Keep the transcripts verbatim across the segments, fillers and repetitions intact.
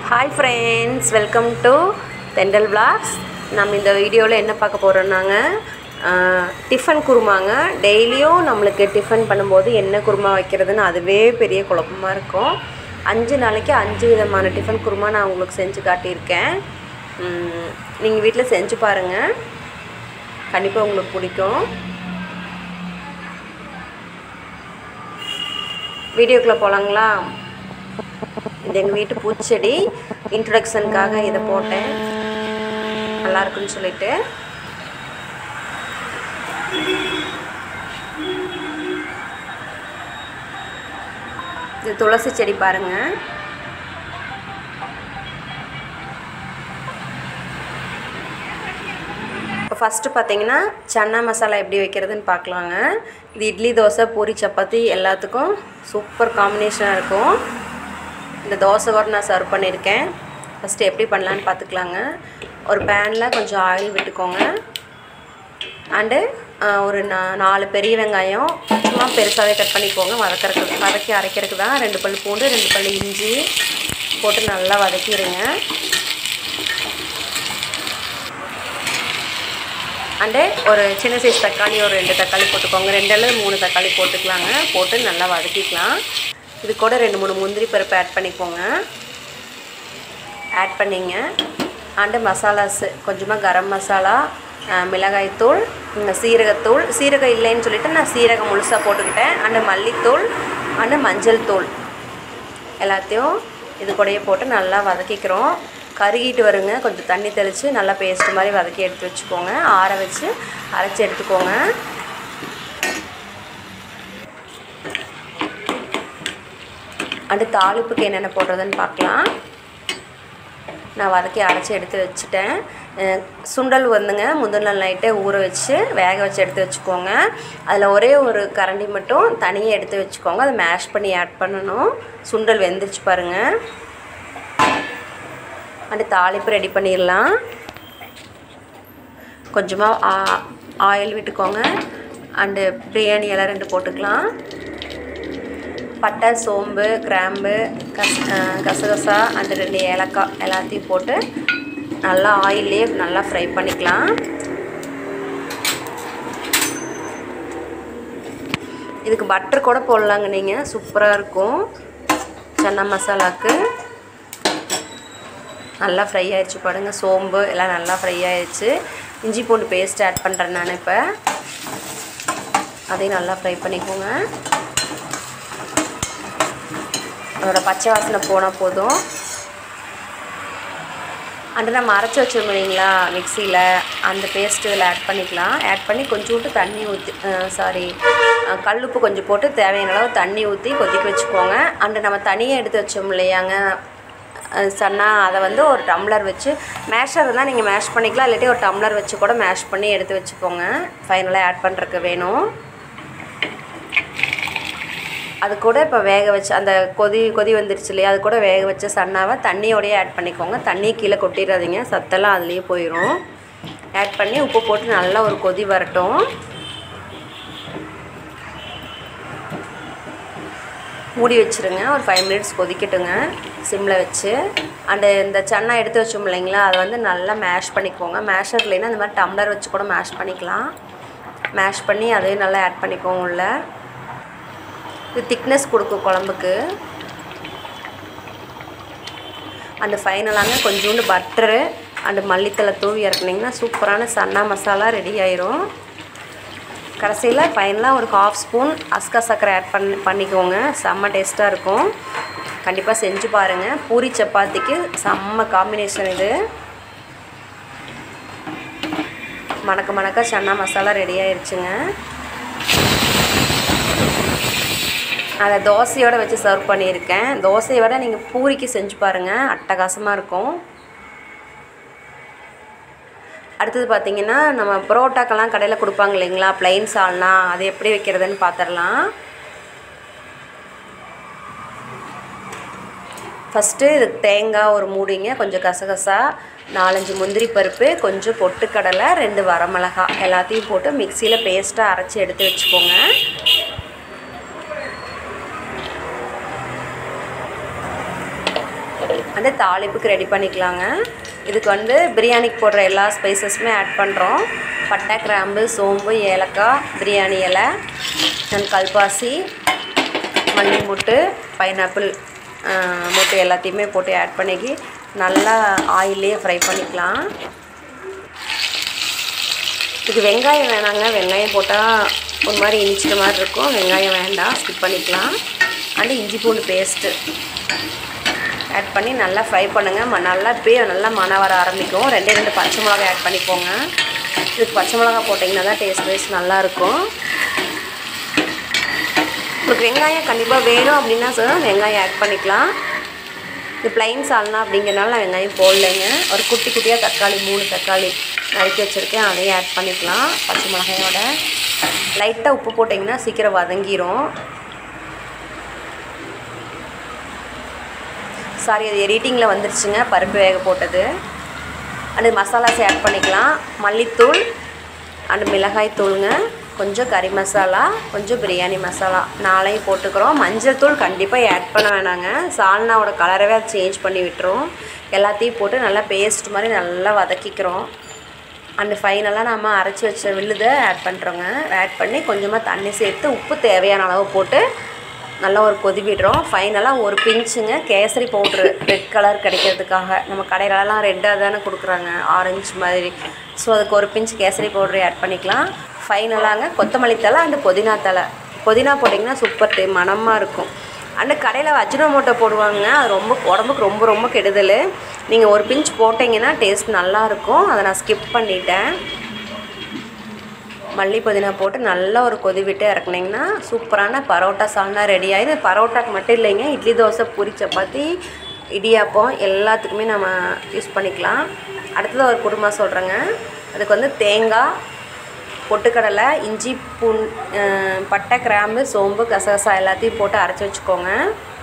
Hi friends, welcome to Tendal Vlogs. நம்ம இந்த வீடியோல என்ன பார்க்க போறோம்னாங்க டிஃபன் குருமாங்க. டெய்லியும் நமக்கு டிஃபன் பண்ணும்போது என்ன குருமா வைக்கிறதுன்னு அதுவே பெரிய குழப்பமா இருக்கும். அஞ்சு நாளைக்கு அஞ்சு விதமான டிஃபன் குருமா நான் உங்களுக்கு செஞ்சு காட்டியிருக்கேன். நீங்க வீட்ல செஞ்சு பாருங்க. கண்டிப்பா உங்களுக்கு பிடிக்கும். வீடியோக்குள்ள போலாங்களா? இது எங்கள் வீட்டு பூச்செடி. இன்ட்ரொடக்ஷனுக்காக இதை போட்டேன், நல்லா இருக்குன்னு சொல்லிட்டு. இது துளசி செடி பாருங்க. இப்போ ஃபஸ்ட்டு பார்த்தீங்கன்னா சன்னா மசாலா எப்படி வைக்கிறதுன்னு பார்க்கலாங்க. இது இட்லி, தோசை, பூரி, சப்பாத்தி எல்லாத்துக்கும் சூப்பர் காம்பினேஷனாக இருக்கும். இந்த தோசை கூட நான் சர்வ் பண்ணியிருக்கேன். ஃபஸ்ட்டு எப்படி பண்ணலான்னு பார்த்துக்கலாங்க. ஒரு பேனில் கொஞ்சம் ஆயில் விட்டுக்கோங்க. அண்டு ஒரு நா நாலு பெரிய வெங்காயம் சும்மா பெருசாகவே கட் பண்ணிக்கோங்க. வதக்கிறதுக்கு வதக்கி அரைக்கிறதுக்கு தான். ரெண்டு பல் பூண்டு, ரெண்டு பல் இஞ்சி போட்டு நல்லா வதக்கிடுங்க. அண்டு ஒரு சின்ன சைஸ் தக்காளி ஒரு ரெண்டு தக்காளி போட்டுக்கோங்க. ரெண்டு அல்லது மூணு தக்காளி போட்டுக்கலாங்க. போட்டு நல்லா வதக்கிக்கலாம். இது கூட ரெண்டு மூணு முந்திரி பருப்பு ஆட் பண்ணிக்கோங்க. ஆட் பண்ணிங்க. அண்டு மசாலாஸ் கொஞ்சமாக கரம் மசாலா, மிளகாய்த்தூள், சீரகத்தூள், சீரகம் இல்லைன்னு சொல்லிவிட்டு நான் சீரகம் முழுசாக போட்டுக்கிட்டேன். அண்டு மல்லித்தூள், அண்டு மஞ்சள் தூள் எல்லாத்தையும் இது கூடயே போட்டு நல்லா வதக்கிக்கிறோம். கருகிட்டு வருங்க. கொஞ்சம் தண்ணி தெளித்து நல்லா பேஸ்ட்டு மாதிரி வதக்கி எடுத்து வச்சுக்கோங்க. ஆற வச்சு அரைச்சி எடுத்துக்கோங்க. அடுத்து தாளிப்புக்கு என்னென்ன போடுறதுன்னு பார்க்கலாம். நான் வதக்கி அரைச்சி எடுத்து வச்சுட்டேன். சுண்டல் வந்துங்க முந்தின நாள் நைட்டே ஊற வச்சு வேக வச்சு எடுத்து வச்சுக்கோங்க. அதில் ஒரே ஒரு கரண்டி மட்டும் தனியாக எடுத்து வச்சுக்கோங்க. அதை மேஷ் பண்ணி ஆட் பண்ணணும். சுண்டல் வெந்துருச்சு பாருங்கள். அடுத்து தாளிப்பு ரெடி பண்ணிடலாம். கொஞ்சமாக ஆயில் விட்டுக்கோங்க. அண்டு பிரியாணி எல்லாம் ரெண்டு போட்டுக்கலாம். பட்டை, சோம்பு, கிராம்பு, கஸ் கசகசா அண்டு ரெண்டு ஏலக்காய் எல்லாத்தையும் போட்டு நல்லா ஆயிலே நல்லா ஃப்ரை பண்ணிக்கலாம். இதுக்கு பட்டர் கூட போடலாங்க நீங்கள். சூப்பராக இருக்கும். சன்னா மசாலாவுக்கு நல்லா ஃப்ரை ஆயிடுச்சு பாருங்கள். சோம்பு எல்லாம் நல்லா ஃப்ரை ஆயிடுச்சு. இஞ்சி பூண்டு பேஸ்ட் ஆட் பண்ணுறேன் நான். இப்போ அதையும் நல்லா ஃப்ரை பண்ணிக்கோங்க. அதோட பச்சை வாசனை போனால் போதும். அண்டு நம்ம அரைச்சி வச்சுருக்கோம் இல்லைங்களா மிக்சியில், அந்த பேஸ்ட்டு இதில் ஆட் பண்ணிக்கலாம். ஆட் பண்ணி கொஞ்சோண்டு தண்ணி ஊற்றி சாரி கல்லுப்பு கொஞ்சம் போட்டு தேவையான அளவு தண்ணி ஊற்றி கொதிக்க வச்சுக்கோங்க. அண்டு நம்ம தனியாக எடுத்து வச்சோம் இல்லையாங்க சன்னா, அதை வந்து ஒரு டம்ளர் வச்சு மேஷர் இருந்தால் நீங்கள் மேஷ் பண்ணிக்கலாம். இல்லாட்டி ஒரு டம்ளர் வச்சு கூட மேஷ் பண்ணி எடுத்து வச்சுக்கோங்க. ஃபைனலாக ஆட் பண்ணுறதுக்கு வேணும். அது கூட இப்போ வேக வச்சு அந்த கொதி கொதி வந்துருச்சு இல்லையா, அது கூட வேக வச்ச சன்னாவை தண்ணியோடையே ஆட் பண்ணிக்கோங்க. தண்ணி கீழே கொட்டிடாதீங்க, சத்தெல்லாம் அதுலேயே போயிடும். ஆட் பண்ணி உப்பு போட்டு நல்லா ஒரு கொதி வரட்டும். மூடி வச்சுருங்க. ஒரு ஃபைவ் மினிட்ஸ் கொதிக்கட்டுங்க சிம்மில் வச்சு. அண்டு இந்த சன்னா எடுத்து வச்சோம் இல்லைங்களா, அதை வந்து நல்லா மேஷ் பண்ணிக்கோங்க. மேஷர் இல்லைன்னா இந்த மாதிரி டம்ளர் வச்சு கூட மேஷ் பண்ணிக்கலாம். மேஷ் பண்ணி அதையும் நல்லா ஆட் பண்ணிக்கோங்க உள்ள. இது திக்னஸ் கொடுக்கும் குழம்புக்கு. அண்டு ஃபைனலாங்க கொஞ்சோண்டு பட்டரு அண்டு மல்லித்தலை தூவி இறக்குனிங்கன்னா சூப்பரான சன்னா மசாலா ரெடி ஆயிரும். கடைசியில் ஃபைனலாக ஒரு ஹாஃப் ஸ்பூன் அஸ்கா சர்க்கரை ஆட் பண்ணி பண்ணிக்கோங்க. செம்ம டேஸ்ட்டாக இருக்கும். கண்டிப்பாக செஞ்சு பாருங்கள். பூரி சப்பாத்திக்கு செம்ம காம்பினேஷன் இது. மணக்க மணக்க சன்னா மசாலா ரெடி ஆயிடுச்சுங்க. அதை தோசையோடு வச்சு சர்வ் பண்ணியிருக்கேன். தோசையை விட நீங்கள் பூரிக்கு செஞ்சு பாருங்கள், அட்டகாசமாக இருக்கும். அடுத்தது பார்த்திங்கன்னா நம்ம பரோட்டாக்கெல்லாம் கடையில் கொடுப்பாங்க இல்லைங்களா ப்ளைன் சால்னா, அது எப்படி வைக்கிறதுன்னு பார்த்துடலாம். ஃபஸ்ட்டு இதுக்கு தேங்காய் ஒரு மூடிங்க, கொஞ்சம் கசகசா, நாலஞ்சு முந்திரி பருப்பு, கொஞ்சம் பொட்டுக்கடலை, ரெண்டு வரமிளகா எல்லாத்தையும் போட்டு மிக்சியில் பேஸ்ட்டாக அரைச்சி எடுத்து வச்சுக்கோங்க. வந்து தாளிப்புக்கு ரெடி பண்ணிக்கலாங்க. இதுக்கு வந்து பிரியாணிக்கு போடுற எல்லா ஸ்பைசஸுமே ஆட் பண்ணுறோம். பட்டை, கிராம்பு, சோம்பு, ஏலக்காய், பிரியாணி இலை, கல்பாசி, மல்லி மொட்டு, பைனாப்பிள் மொட்டு எல்லாத்தையுமே போட்டு ஆட் பண்ணிக்கி நல்லா ஆயிலே ஃப்ரை பண்ணிக்கலாம். இது வெங்காயம் வேணாங்க, வெங்காயம் போட்டால் ஒரு மாதிரி இனிச்சிட்ட மாதிரி இருக்கும். வெங்காயம் வேண்டாம், ஸ்கிப் பண்ணிக்கலாம். அண்டு இஞ்சி பூண்டு பேஸ்ட்டு ஆட் பண்ணி நல்லா ஃப்ரை பண்ணுங்கள். நல்லா இப்போயே நல்லா மணம் வர ஆரம்பிக்கும். ரெண்டே ரெண்டு பச்சை மிளகா ஆட் பண்ணிக்கோங்க. இதுக்கு பச்சை மிளகா போட்டிங்கன்னா தான் டேஸ்ட் வைஸ் நல்லாயிருக்கும். உங்களுக்கு வெங்காயம் கண்டிப்பாக வேணும் அப்படின்னா சார் வெங்காயம் ஆட் பண்ணிக்கலாம். இது ப்ளைன் சால்னா அப்படிங்கிறனால நான் வெங்காயம் போடலைங்க. ஒரு குட்டி குட்டியாக தக்காளி மூணு தக்காளி நறுக்கி வச்சுருக்கேன், அதையும் ஆட் பண்ணிக்கலாம். பச்சை மிளகாயோட லைட்டாக உப்பு போட்டிங்கன்னா சீக்கிரம் வதங்கிடும். சாரி, அது எடிட்டிங்கில் வந்துருச்சுங்க, பருப்பு வேக போட்டது. அண்டு மசாலாஸ் ஆட் பண்ணிக்கலாம். மல்லித்தூள் அண்டு மிளகாய் தூளுங்க, கொஞ்சம் கறி மசாலா, கொஞ்சம் பிரியாணி மசாலா நாளையும் போட்டுக்கிறோம். மஞ்சள் தூள் கண்டிப்பாக ஆட் பண்ண வேணாங்க, சால்னாவோட கலரவே அது சேஞ்ச் பண்ணி விட்டுரும். எல்லாத்தையும் போட்டு நல்லா பேஸ்ட் மாதிரி நல்லா வதக்கிக்கிறோம். அண்டு ஃபைனலாக நம்ம அரைச்சி வச்ச விழுதை ஆட் பண்ணுறோங்க. ஆட் பண்ணி கொஞ்சமாக தண்ணி சேர்த்து உப்பு தேவையான அளவு போட்டு நல்லா ஒரு கொதி விடுறோம். ஃபைனலாக ஒரு பிஞ்சுங்க கேசரி பவுட்ரு ரெட் கலர் கிடைக்கிறதுக்காக. நம்ம கடையிலலாம் ரெட்டாக தானே கொடுக்குறாங்க, ஆரஞ்சு மாதிரி. ஸோ அதுக்கு ஒரு பிஞ்சு கேசரி பவுட்ரு ஆட் பண்ணிக்கலாம். ஃபைனலாங்க கொத்தமல்லி தழை அண்டு புதினா தழை. புதினா போட்டிங்கன்னா சூப்பர் டே மணமாக இருக்கும். அண்டு கடையில் அஜினோமோட்டோ போடுவாங்க, அது ரொம்ப உடம்புக்கு ரொம்ப ரொம்ப கெடுதல். நீங்கள் ஒரு பிஞ்ச் போட்டிங்கன்னா டேஸ்ட் நல்லாயிருக்கும். அதை நான் ஸ்கிப் பண்ணிட்டேன். மல்லி புதினா போட்டு நல்லா ஒரு கொதி விட்டு இறக்குனிங்கன்னா சூப்பரான பரோட்டா சால்னா ரெடி ஆகிடும். பரோட்டாக்கு மட்டும் இல்லைங்க, இட்லி, தோசை, பூரி, சப்பாத்தி, இடியாப்பம் எல்லாத்துக்குமே நம்ம யூஸ் பண்ணிக்கலாம். அடுத்தது ஒரு குருமா சொல்கிறேங்க. அதுக்கு வந்து தேங்காய், பொட்டுக்கடலை, இஞ்சி, பூன் பட்டை, கிராம்பு, சோம்பு, கசகசா எல்லாத்தையும் போட்டு அரைச்சி வச்சுக்கோங்க.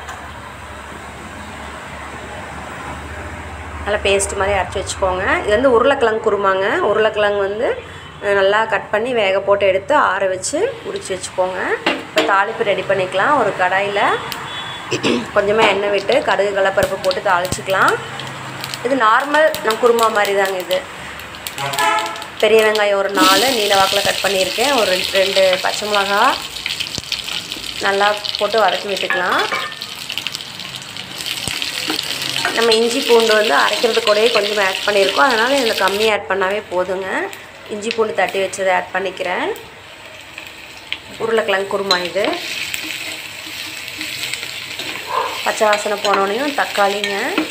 நல்லா பேஸ்ட் மாதிரி அரைச்சி வச்சுக்கோங்க. இது வந்து உருளைக்கிழங்கு குருமாங்க. உருளைக்கிழங்கு வந்து நல்லா கட் பண்ணி வேக போட்டு எடுத்து ஆற வச்சு உரித்து வச்சுக்கோங்க. இப்போ தாளிப்பு ரெடி பண்ணிக்கலாம். ஒரு கடாயில் கொஞ்சமாக எண்ணெய் விட்டு கடுகு கடலைப்பருப்பு போட்டு தாளிச்சிக்கலாம். இது நார்மல் நம்ம குருமா மாதிரி தாங்க. இது பெரிய வெங்காயம் ஒரு நாலு நீல வாக்கில் கட் பண்ணியிருக்கேன். ஒரு ரெண்டு பச்சை மிளகா நல்லா போட்டு வதக்கி விட்டுக்கலாம். நம்ம இஞ்சி பூண்டு வந்து அரைக்கிறது கூடயே கொஞ்சம் ஆட் பண்ணியிருக்கோம், அதனால் இதில் கம்மியாக ஆட் பண்ணாவே போதுங்க. இஞ்சி பூண்டு தட்டி வச்சதை ஆட் பண்ணிக்கிறேன். உருளைக்கிழங்கு குருமா இது. பச்சை வாசனை போனோடனையும் தக்காளிங்க,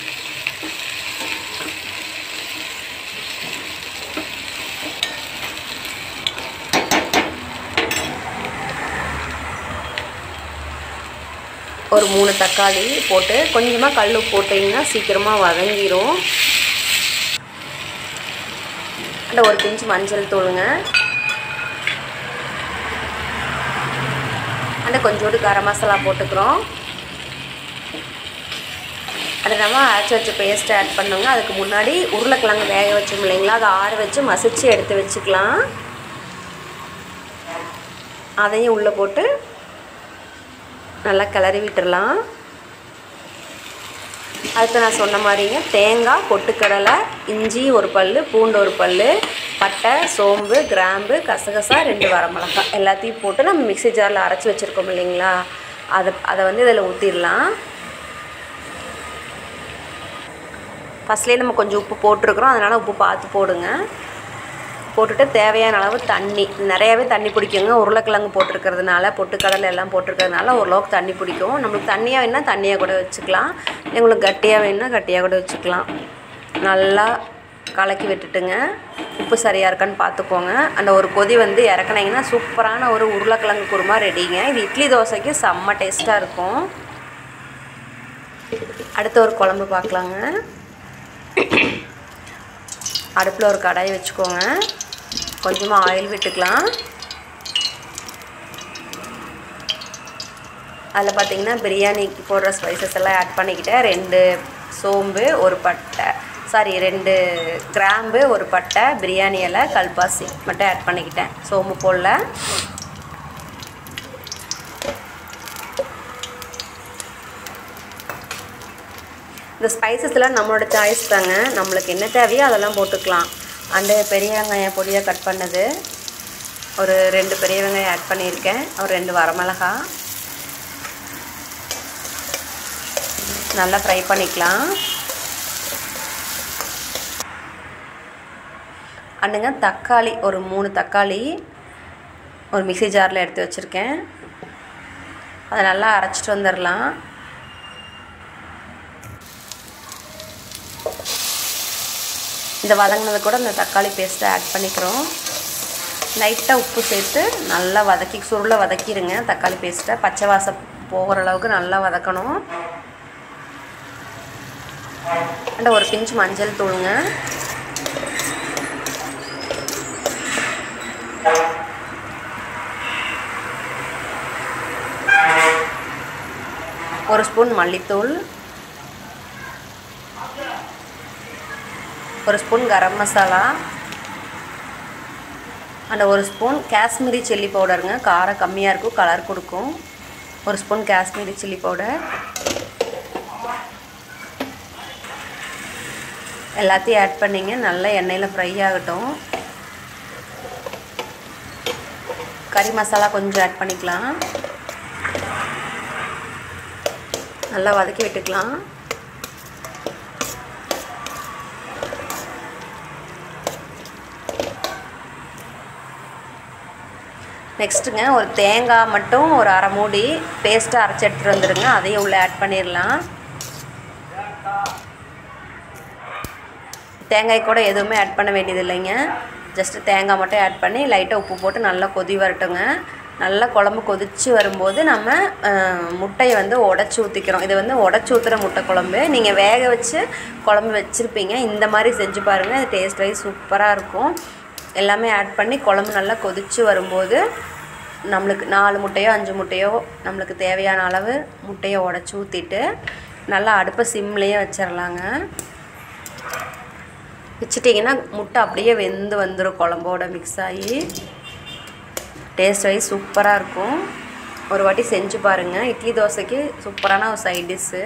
ஒரு மூணு தக்காளி போட்டு கொஞ்சமாக கல் உப்பு போட்டிங்கன்னா சீக்கிரமாக வதங்கிடும். அந்த ஒரு பிஞ்சு மஞ்சள் தூளுங்க, அந்த கொஞ்சோண்டு கரம் மசாலா போட்டுக்கிறோம். அது நம்ம அரைச்சி வச்ச பேஸ்ட் ஆட் பண்ணுங்க. அதுக்கு முன்னாடி உருளைக்கிழங்கு வேக வச்சோம் இல்லைங்களா, அதை ஆற வச்சு மசிச்சு எடுத்து வச்சுக்கலாம். அதையும் உள்ளே போட்டு நல்லா கிளறி விட்டுடலாம். அதுக்கு நான் சொன்ன மாதிரிங்க தேங்காய், பொட்டுக்கடலை, இஞ்சி ஒரு பல், பூண்டு ஒரு பல், பட்டை, சோம்பு, கிராம்பு, கசகசா, ரெண்டு வரமிளகாய் எல்லாத்தையும் போட்டு நம்ம மிக்ஸி ஜாரில் அரைச்சி வச்சுருக்கோம் இல்லைங்களா, அதை அதை வந்து இதில் ஊற்றிடலாம். ஃபஸ்ட்லேயே நம்ம கொஞ்சம் உப்பு போட்டிருக்கிறோம், அதனால் உப்பு பார்த்து போடுங்க. போட்டுட்டு தேவையான அளவு தண்ணி, நிறையாவே தண்ணி பிடிக்குங்க. உருளைக்கிழங்கு போட்டிருக்கிறதுனால, பொட்டுக்கடலை எல்லாம் போட்டிருக்கிறதுனால ஓரளவுக்கு தண்ணி பிடிக்கும். நம்மளுக்கு தண்ணியாக வேணுன்னா தண்ணியாக கூட வச்சுக்கலாம், எங்களுக்கு கட்டியாக வேணுன்னா கட்டியாக கூட வச்சுக்கலாம். நல்லா கலக்கி விட்டுட்டுங்க, உப்பு சரியாக இருக்கான்னு பார்த்துக்கோங்க. அந்த ஒரு கொதி வந்து இறக்குனீங்கன்னா சூப்பரான ஒரு உருளைக்கிழங்கு குருமா ரெடிங்க. இது இட்லி தோசைக்கு செம்ம டேஸ்ட்டாக இருக்கும். அடுத்த ஒரு குழம்பு பார்க்கலாங்க. அடுப்பில் ஒரு கடாயை வச்சுக்கோங்க, கொஞ்சமாக ஆயில் விட்டுக்கலாம். அதில் பார்த்திங்கன்னா பிரியாணிக்கு போடுற ஸ்பைசஸ் எல்லாம் ஆட் பண்ணிக்கிட்டேன். ரெண்டு சோம்பு, ஒரு பட்டை, சாரி ரெண்டு கிராம்பு, ஒரு பட்டை, பிரியாணி இலை, கல்பாசி மட்டும் ஆட் பண்ணிக்கிட்டேன், சோம்பு போடல. இந்த இந்த ஸ்பைசஸ்லாம் நம்மளோட சாய்ஸ் தாங்க. நம்மளுக்கு என்ன தேவையோ அதெல்லாம் போட்டுக்கலாம். அண்டு பெரிய வெங்காயம் பொடியாக கட் பண்ணது ஒரு ரெண்டு பெரிய வெங்காயம் ஆட் பண்ணியிருக்கேன். ஒரு ரெண்டு வரமிளகா நல்லா ஃப்ரை பண்ணிக்கலாம். அண்டுங்க தக்காளி ஒரு மூணு தக்காளி ஒரு மிக்ஸி ஜாரில் எடுத்து வச்சுருக்கேன். அதை நல்லா அரைச்சிட்டு வந்துடலாம். இந்த வதங்கினது கூட இந்த தக்காளி பேஸ்ட்டை ஆட் பண்ணிக்கிறோம். லைட்டாக உப்பு சேர்த்து நல்லா வதக்கி சுருளை வதக்கிடுங்க. தக்காளி பேஸ்ட்டை பச்சை வாசம் போகிற அளவுக்கு நல்லா வதக்கணும். அண்ட் ஒரு பிஞ்சு மஞ்சள் தூளுங்க, ஒரு ஸ்பூன் மல்லித்தூள், ஒரு ஸ்பூன் கரம் மசாலா அண்ட் ஒரு ஸ்பூன் காஷ்மீரி சில்லி பவுடருங்க. காரம் கம்மியாக இருக்கும், கலர் கொடுக்கும். ஒரு ஸ்பூன் காஷ்மீரி சில்லி பவுடர் எல்லாத்தையும் ஆட் பண்ணிங்க. நல்லா எண்ணெயில் ஃப்ரை ஆகட்டும். கறி மசாலா கொஞ்சம் ஆட் பண்ணிக்கலாம். நல்லா வதக்கி விட்டுக்கலாம். நெக்ஸ்ட்டுங்க ஒரு தேங்காய் மட்டும் ஒரு அரை மூடி பேஸ்ட்டாக அரைச்சி எடுத்துகிட்டு வந்துடுங்க. அதையும் உள்ளே ஆட் பண்ணிடலாம். தேங்காய் கூட எதுவுமே ஆட் பண்ண வேண்டியது இல்லைங்க. ஜஸ்ட்டு தேங்காய் மட்டும் ஆட் பண்ணி லைட்டாக உப்பு போட்டு நல்லா கொதி வரட்டுங்க. நல்லா குழம்பு கொதித்து வரும்போது நம்ம முட்டையை வந்து உடச்சி ஊற்றிக்கிறோம். இது வந்து உடச்சி ஊற்றுற முட்டை குழம்பு. நீங்கள் வேக வச்சு குழம்பு வச்சுருப்பீங்க. இந்த மாதிரி செஞ்சு பாருங்கள். இது டேஸ்ட் வைஸ் சூப்பராக இருக்கும். எல்லாமே ஆட் பண்ணி குழம்பு நல்லா கொதித்து வரும்போது நம்மளுக்கு நாலு முட்டையோ அஞ்சு முட்டையோ நம்மளுக்கு தேவையான அளவு முட்டையை உடச்சி ஊற்றிட்டு நல்லா அடுப்பை சிம்லேயே வச்சிடலாங்க. வச்சிட்டிங்கன்னா முட்டை அப்படியே வெந்து வந்துடும். குழம்போட மிக்ஸ் ஆகி டேஸ்ட் வைஸ் சூப்பராக இருக்கும். ஒரு வாட்டி செஞ்சு பாருங்கள். இட்லி தோசைக்கு சூப்பரான ஒரு சைட் டிஷ்ஷு.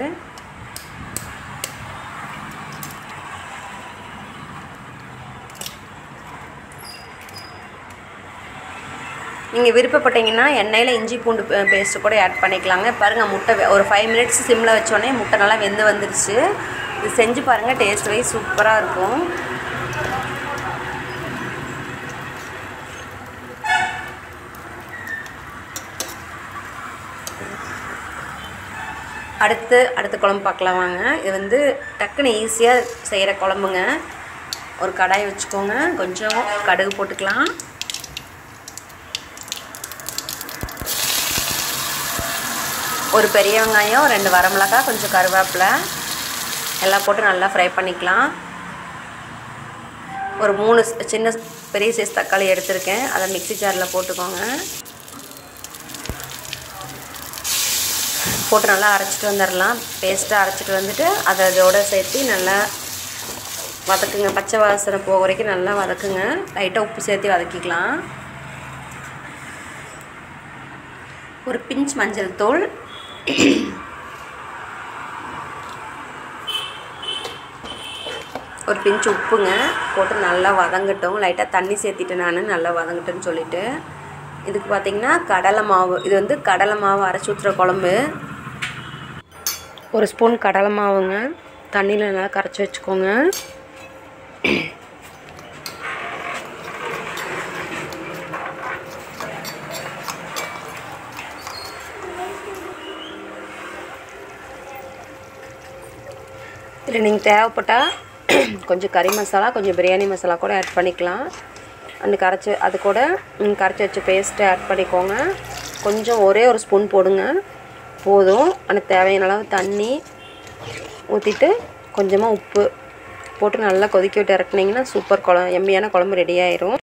நீங்கள் விருப்பப்பட்டீங்கன்னா எண்ணெயில் இஞ்சி பூண்டு பேஸ்ட்டு கூட ஆட் பண்ணிக்கலாங்க. பாருங்கள் முட்டை ஒரு ஃபைவ் மினிட்ஸ் சிம்மில் வச்சோடனே முட்டை நல்லா வெந்து வந்துருச்சு. இது செஞ்சு பாருங்கள். டேஸ்ட் வைஸ் சூப்பராக இருக்கும். அடுத்து அடுத்த குழம்பு பார்க்கலாம் வாங்க. இது வந்து டக்குன்னு ஈஸியாக செய்கிற குழம்புங்க. ஒரு கடாய் வச்சுக்கோங்க. கொஞ்சம் கடுகு போட்டுக்கலாம். ஒரு பெரிய வெங்காயம், ரெண்டு வரமிளகாய், கொஞ்சம் கருவேப்பிலை எல்லாம் போட்டு நல்லா ஃப்ரை பண்ணிக்கலாம். ஒரு மூணு சின்ன பெரிய சைஸ் தக்காளி எடுத்திருக்கேன். அதை மிக்ஸி ஜாரில் போட்டுக்கோங்க. போட்டு நல்லா அரைச்சிட்டு வந்துடலாம். பேஸ்ட்டாக அரைச்சிட்டு வந்துட்டு அதை அதோடு சேர்த்து நல்லா வதக்குங்க. பச்சை வாசனை போக வரைக்கும் நல்லா வதக்குங்க. லைட்டாக உப்பு சேர்த்து வதக்கிக்கலாம். ஒரு பிஞ்ச் மஞ்சள் தூள், ஒரு பிஞ்சு உப்புங்க போட்டு நல்லா வதங்கட்டும். லைட்டாக தண்ணி சேர்த்திட்டு நான் நல்லா வதங்கட்டுன்னு சொல்லிவிட்டு இதுக்கு பார்த்திங்கன்னா கடலை மாவு. இது வந்து கடலை மாவு அரைச்சி ஊற்றுற குழம்பு. ஒரு ஸ்பூன் கடலை மாவுங்க தண்ணியில் நல்லா கரைச்சி வச்சுக்கோங்க. இதில் நீங்கள் தேவைப்பட்டால் கொஞ்சம் கறி மசாலா, கொஞ்சம் பிரியாணி மசாலா கூட ஆட் பண்ணிக்கலாம். அந்த கரைச்சி அது கூட கரைச்சி வச்ச பேஸ்ட்டை ஆட் பண்ணிக்கோங்க. கொஞ்சம் ஒரே ஒரு ஸ்பூன் போடுங்க போதும். அந்த தேவையான அளவு தண்ணி ஊற்றிட்டு கொஞ்சமாக உப்பு போட்டு நல்லா கொதிக்க விட்டு இறக்குனீங்கன்னா சூப்பர் குழம்பு எம்மியான குழம்பு ரெடி ஆயிரும்.